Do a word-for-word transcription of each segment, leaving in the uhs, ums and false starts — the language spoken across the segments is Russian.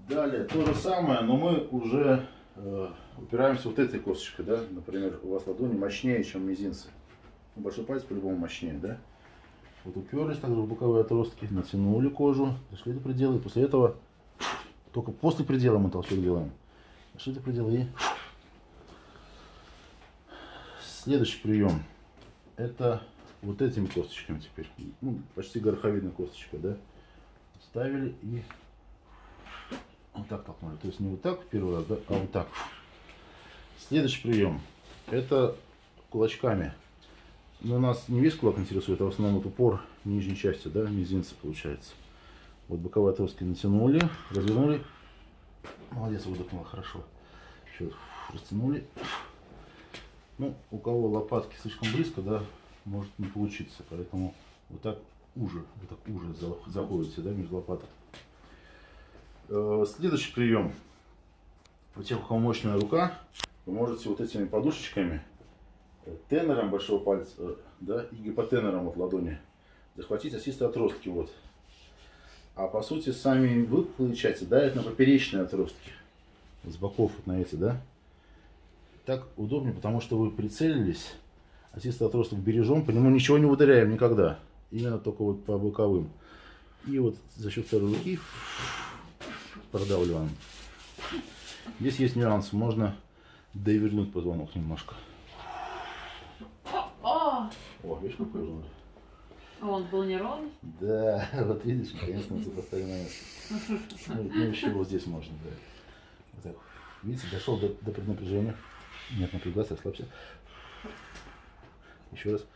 Далее то же самое, но мы уже э, упираемся вот этой косточкой, да. Например, у вас ладони мощнее, чем мизинцы. Большой палец по-любому мощнее, да. Вот уперлись также в боковые отростки, натянули кожу, дошли до предела, и после этого, только после предела мы толчок делаем. Дошли до предела и... Следующий прием, это вот этими косточками теперь, ну, почти гороховидная косточка, да. Ставили и вот так толкнули, то есть не вот так в первый раз, да, а вот так. Следующий прием, это кулачками. Но нас не весь кулак интересует, а в основном вот упор нижней части, да, мизинца получается. Вот боковые отростки натянули, развернули. Молодец, выдохнула, хорошо. Еще растянули. Ну, у кого лопатки слишком близко, да, может не получиться. Поэтому вот так уже, вот так уже заходите, да, между лопаток. Следующий прием. У тех, у кого мощная рука, вы можете вот этими подушечками, тенором большого пальца, да, и гипотенором вот ладони захватить осистые отростки, вот. А по сути сами выпуклые части давят на поперечные отростки с боков вот на эти, да. Так удобнее, потому что вы прицелились, осистый отросток бережем, по нему ничего не ударяем никогда, именно только вот по боковым. И вот за счет второй руки продавливаем. Здесь есть нюанс, можно довернуть позвонок немножко. О, видишь, какой он? Он был неровный? Да, вот видишь, наконец-то мы поставили на место. Ну, ну, еще вот здесь можно, да. Вот так. Видите, дошел до, до преднапряжения. Нет, напрягаться, расслабься. Еще раз.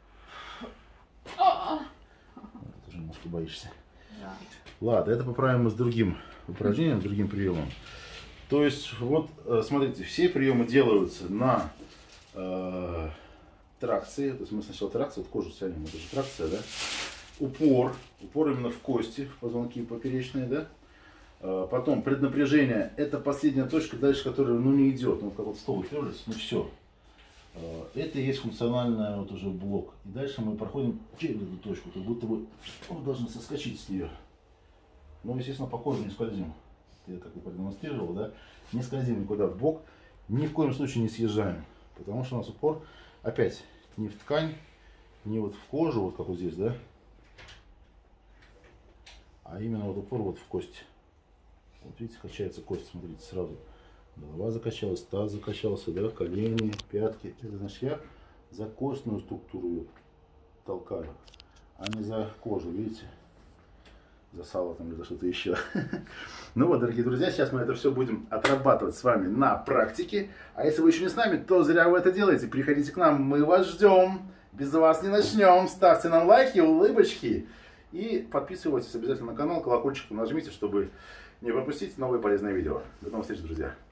Вот, ты уже немножко боишься. Да. Ладно, это поправим мы с другим упражнением, с другим приемом. То есть, вот, смотрите, все приемы делаются на э, тракции. То есть мы сначала тракцию, вот кожу тянем, это же тракция, да. Упор, упор именно в кости, в позвонки поперечные, да. Э, потом преднапряжение, это последняя точка, дальше которая, ну, не идет. Ну, как вот стол уперлись, ну все. Э, это и есть функциональный вот уже блок. И дальше мы проходим через эту точку, как будто бы мы должны соскочить с нее. Но, естественно, по коже не скользим. Я как и продемонстрировал, да, не скользим никуда в бок, ни в коем случае не съезжаем, потому что у нас упор опять не в ткань, не вот в кожу, вот как вот здесь, да, а именно вот упор вот в кость. Вот видите, качается кость, смотрите, сразу голова закачалась, таз закачался, да, колени, пятки. Это значит, я за костную структуру толкаю, а не за кожу, видите. За сало там или за что-то еще. Ну вот, дорогие друзья, сейчас мы это все будем отрабатывать с вами на практике. А если вы еще не с нами, то зря вы это делаете. Приходите к нам, мы вас ждем. Без вас не начнем. Ставьте нам лайки, улыбочки. И подписывайтесь обязательно на канал, колокольчик нажмите, чтобы не пропустить новые полезные видео. До новых встреч, друзья.